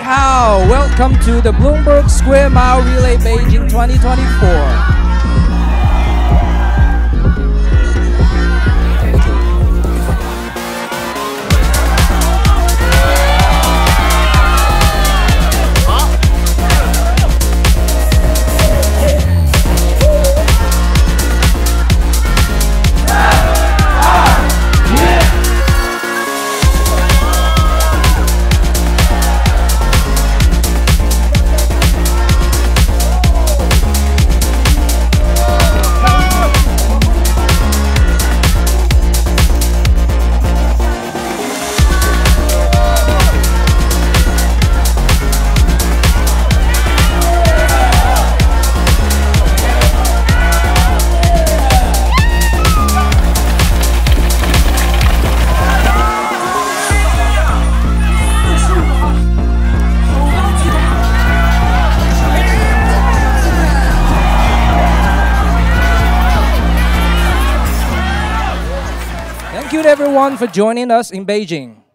Hao. Welcome to the Bloomberg Square Mile Relay Beijing 2024. Thank you everyone for joining us in Beijing.